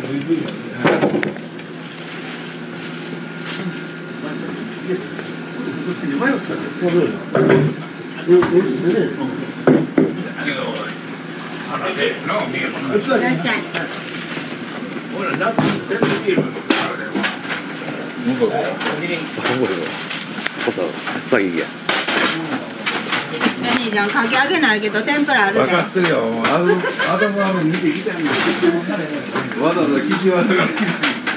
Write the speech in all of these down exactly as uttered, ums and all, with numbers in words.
兄ちゃん、かき揚げないけど天ぷらあるね。 分かってるよ。あの、頭あの見てきたんだ。わざわざ岸和田から来て。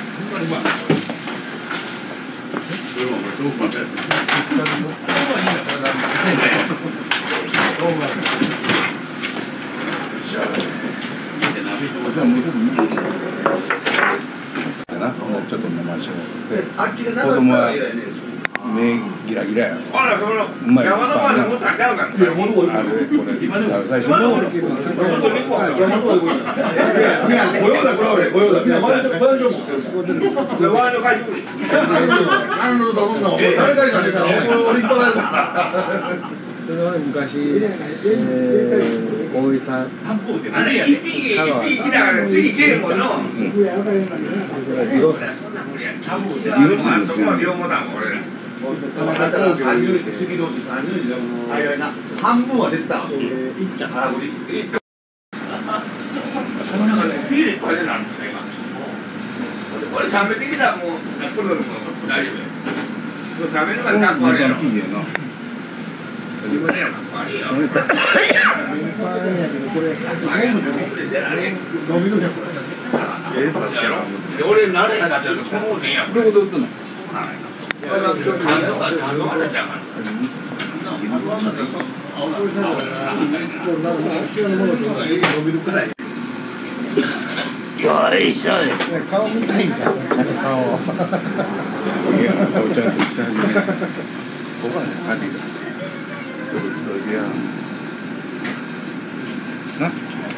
ちょっと飲ましょう。子供は目ギラギラや。うまい。山の前でもたんちゃうから。あれこれ最初の。みんなご用だこれご用だ。みんな前の前の前の会場に。あのどんどん誰かになるから俺いっぱいある。それは昔大井さん。あれやね。一匹だから次来えもんの。そこは両方だもん俺ら。半分は出た。いっちゃん腹ごり。その中でビールいっぱい出たんですよ今。これ冷めてきたらもうこれも大丈夫。冷めるまでなくあれやろ。俺慣れなかったらこの辺やもん。どこで売ってんの？よいしょ。顔見たいんじゃん。顔。いや、顔ちゃんとしたはずね。ここはね、帰ってきた。どいてや。な。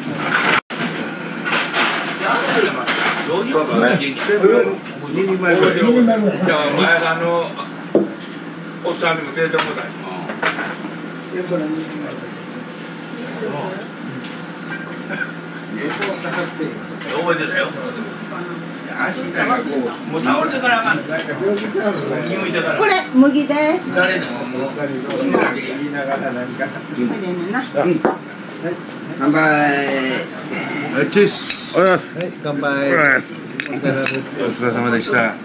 どういうことね。ににんまえぐらい。じゃあ前あのおっさんにも出てもらい。覚えてたよ。もう倒れてからあかん。 これ麦です。 誰でももう言いながら何か。乾杯。チーズ。おはようございます。乾杯。お疲れ様でした。